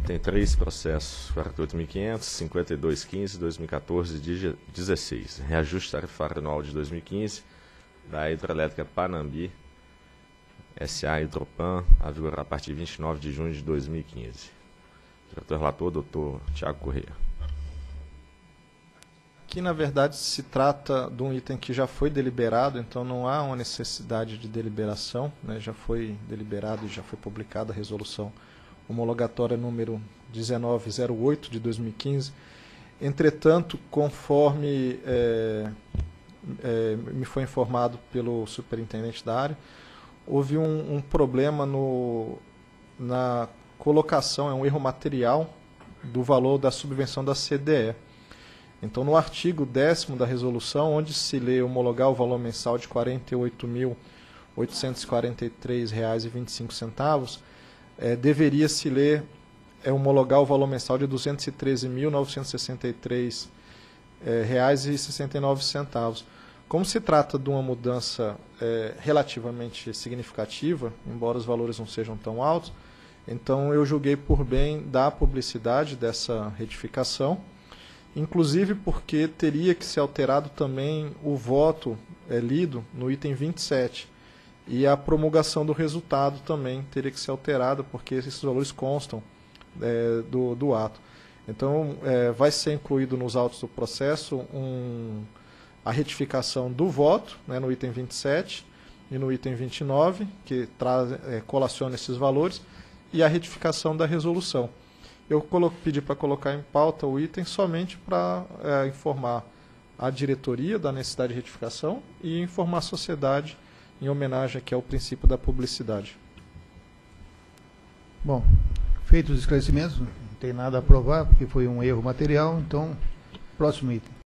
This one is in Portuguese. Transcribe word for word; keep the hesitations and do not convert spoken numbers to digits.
Tem três processos, quarenta e oito mil e quinhentos, cinquenta e dois quinze, dois mil e quatorze e dezesseis. Reajuste tarifário anual de dois mil e quinze da Hidrelétrica Panambi, S A Hidropan, a vigorar a partir de vinte e nove de junho de dois mil e quinze. Diretor relator, doutor Tiago Corrêa. Aqui, na verdade, se trata de um item que já foi deliberado, então não há uma necessidade de deliberação, né? Já foi deliberado e já foi publicada a resolução homologatória número dezenove zero oito de dois mil e quinze. Entretanto, conforme é, é, me foi informado pelo superintendente da área, houve um, um problema no, na colocação, é um erro material do valor da subvenção da C D E. Então, no artigo décimo da resolução, onde se lê homologar o valor mensal de quarenta e oito mil oitocentos e quarenta e três reais e vinte e cinco centavos, é, deveria se ler é, homologar o valor mensal de duzentos e treze mil novecentos e sessenta e três reais e sessenta e nove centavos. Como se trata de uma mudança é, relativamente significativa, embora os valores não sejam tão altos, então eu julguei por bem dar publicidade dessa retificação, inclusive porque teria que ser alterado também o voto é, lido no item vinte e sete. E a promulgação do resultado também teria que ser alterada, porque esses valores constam é, do, do ato. Então, é, vai ser incluído nos autos do processo um, a retificação do voto, né, no item vinte e sete e no item vinte e nove, que traz, é, colaciona esses valores, e a retificação da resolução. Eu pedi para colocar em pauta o item somente para é, informar a diretoria da necessidade de retificação e informar a sociedade em homenagem aqui ao princípio da publicidade. Bom, feitos os esclarecimentos, não tem nada a provar, porque foi um erro material, então, próximo item.